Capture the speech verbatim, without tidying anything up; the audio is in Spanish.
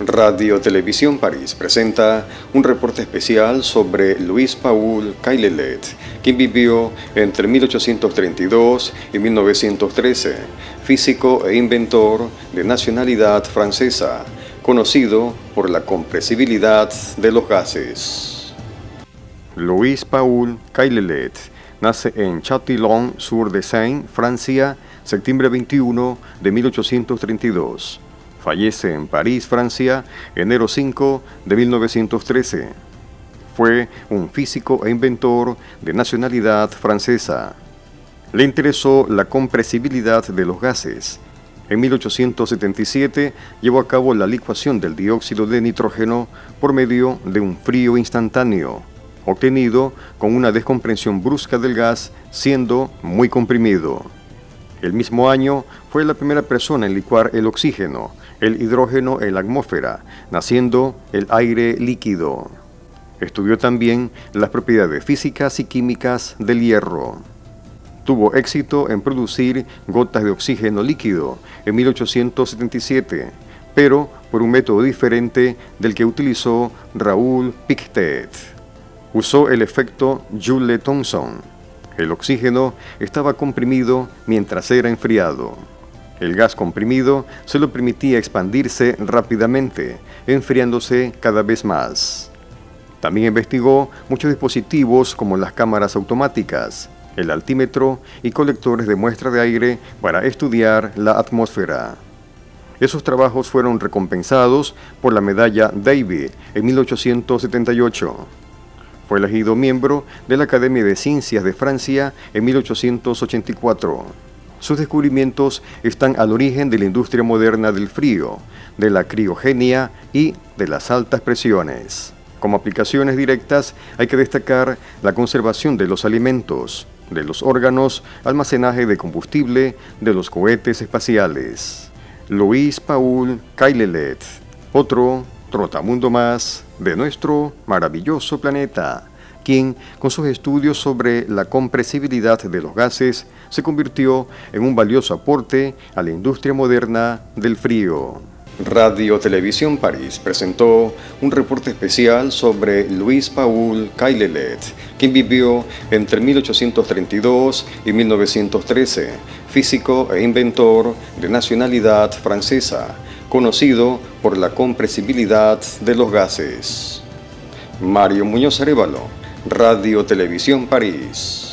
Radio Televisión París presenta un reporte especial sobre Louis-Paul Caillelet, quien vivió entre mil ochocientos treinta y dos y mil novecientos trece, físico e inventor de nacionalidad francesa, conocido por la compresibilidad de los gases. Louis-Paul Caillelet nace en Châtillon-sur-Seine, Francia, septiembre veintiuno de mil ochocientos treinta y dos. Fallece en París, Francia, enero cinco de mil novecientos trece. Fue un físico e inventor de nacionalidad francesa. Le interesó la compresibilidad de los gases. En mil ochocientos setenta y siete llevó a cabo la licuación del dióxido de nitrógeno por medio de un frío instantáneo, obtenido con una descompresión brusca del gas siendo muy comprimido. El mismo año fue la primera persona en licuar el oxígeno, el hidrógeno en la atmósfera, naciendo el aire líquido. Estudió también las propiedades físicas y químicas del hierro. Tuvo éxito en producir gotas de oxígeno líquido en mil ochocientos setenta y siete, pero por un método diferente del que utilizó Raoul Pictet. Usó el efecto Joule-Thomson. El oxígeno estaba comprimido mientras era enfriado. El gas comprimido se lo permitía expandirse rápidamente, enfriándose cada vez más. También investigó muchos dispositivos como las cámaras automáticas, el altímetro y colectores de muestra de aire para estudiar la atmósfera. Esos trabajos fueron recompensados por la medalla David en mil ochocientos setenta y ocho. Fue elegido miembro de la Academia de Ciencias de Francia en mil ochocientos ochenta y cuatro. Sus descubrimientos están al origen de la industria moderna del frío, de la criogenia y de las altas presiones. Como aplicaciones directas hay que destacar la conservación de los alimentos, de los órganos, almacenaje de combustible, de los cohetes espaciales. Louis-Paul Caillelet, otro trotamundo más de nuestro maravilloso planeta, quien, con sus estudios sobre la compresibilidad de los gases, se convirtió en un valioso aporte a la industria moderna del frío. Radio Televisión París presentó un reporte especial sobre Louis-Paul Caillelet, quien vivió entre mil ochocientos treinta y dos y mil novecientos trece, físico e inventor de nacionalidad francesa, conocido por la compresibilidad de los gases. Mario Muñoz Arévalo, Radio Televisión París.